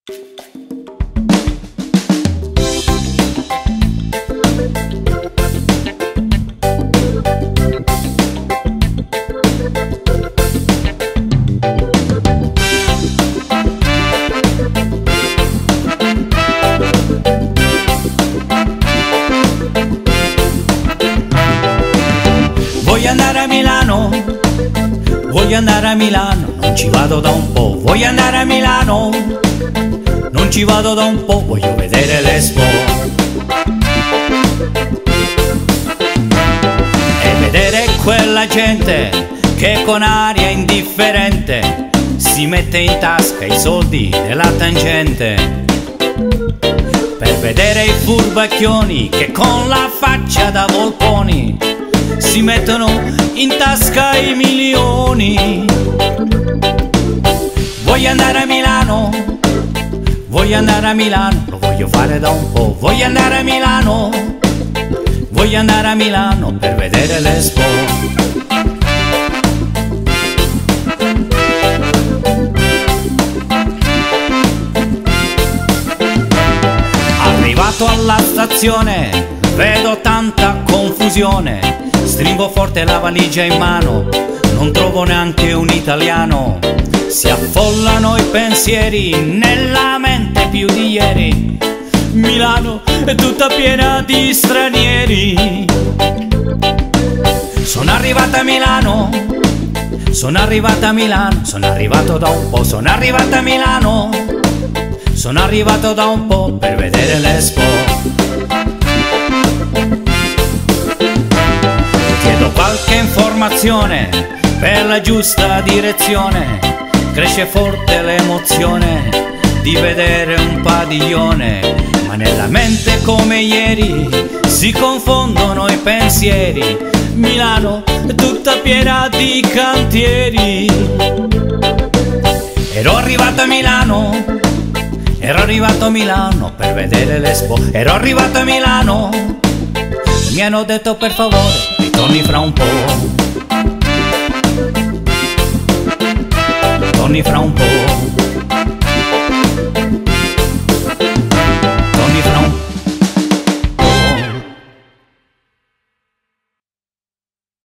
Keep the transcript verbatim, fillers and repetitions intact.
Voglio andare a Milano, voglio andare a Milano, non ci vado da un po'. Voglio andare a Milano, non ci vado da un po', voglio vedere l'Expo e vedere quella gente che con aria indifferente si mette in tasca i soldi della tangente, per vedere i furbacchioni che con la faccia da volponi si mettono in tasca i milioni. Voglio andare a Milano, voglio andare a Milano, lo voglio fare da un po'. Voglio andare a Milano, voglio andare a Milano per vedere l'Expo. Arrivato alla stazione vedo tanta confusione, stringo forte la valigia in mano, non trovo neanche un italiano. Si affollano i pensieri nella mente più di ieri. Milano è tutta piena di stranieri. Sono arrivata a Milano, sono arrivata a Milano, sono arrivato da un po', sono arrivata a Milano, sono arrivato da un po' per vedere l'Expo. Qualche informazione per la giusta direzione, cresce forte l'emozione di vedere un padiglione, ma nella mente come ieri si confondono i pensieri. Milano è tutta piena di cantieri. Ero arrivato a Milano, ero arrivato a Milano per vedere l'Expo. Ero arrivato a Milano, mi hanno detto per favore torni fra un po', torni fra un po'.